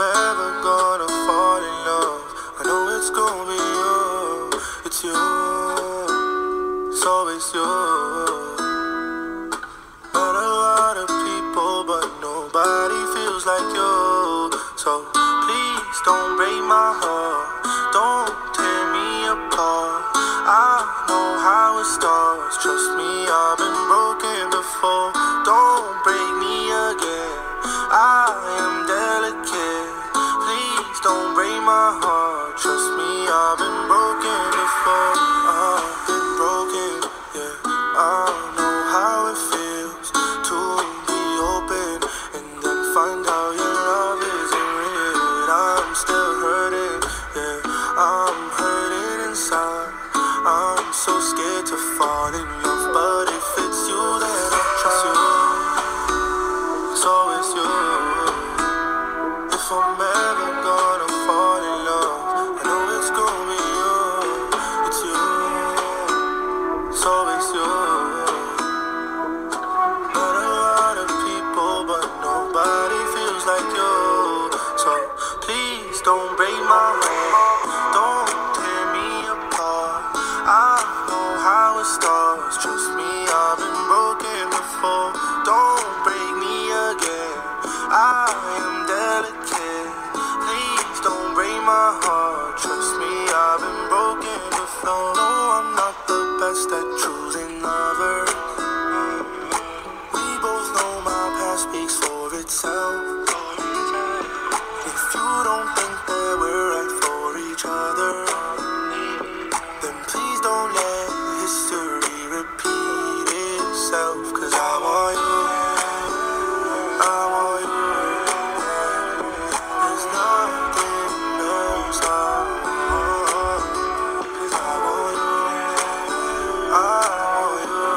ever gonna fall in love, I know it's gonna be you. It's you, it's always you. Met a lot of people, but nobody feels like you. So please don't break my heart, don't tear me apart. I know how it starts, trust me, I've been broken before. Don't break me again, I am delicate. Please don't break my heart, trust me, I've been broken before. I've been broken, yeah. I know how it feels to be open and then find out your love isn't real. I'm still hurting, yeah. I'm hurting inside. I'm so scared to fall in love, but if it's you, then I trust you. It's always you. If I'm ever gonna fall in love, I know it's gonna be you. It's you. It's always you. Not a lot of people, but nobody feels like you. So please don't break my heart, don't tear me apart. I know how it starts, trust me, I've been broken before. Don't break me again, I am delicate. Please don't break my heart, trust me, I've been broken before. No, I'm not the best at choosing lovers. We both know my past speaks for itself. If you don't think that we're right for each other, then please don't let history repeat itself. Cause I want you, I want you. There's nothing else I want. Cause I want you, I want you.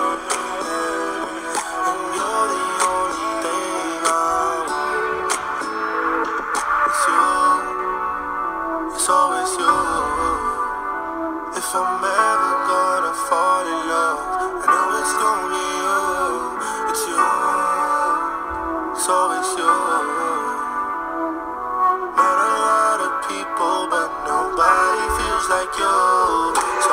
And you're the only thing I want. It's you, it's always you. If I'm ever gonna fall in love, I know it's gonna be you. It's you, it's always you. Met a lot of people, but nobody feels like you. So